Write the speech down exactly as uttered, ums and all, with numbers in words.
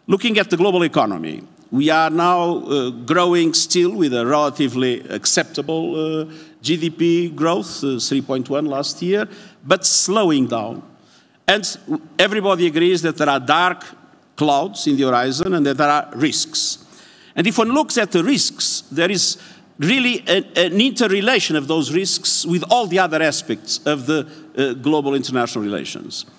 Looking at the global economy, we are now uh, growing still with a relatively acceptable uh, G D P growth, uh, three point one last year, but slowing down. And everybody agrees that there are dark clouds in the horizon and that there are risks. And if one looks at the risks, there is really a, an interrelation of those risks with all the other aspects of the uh, global international relations.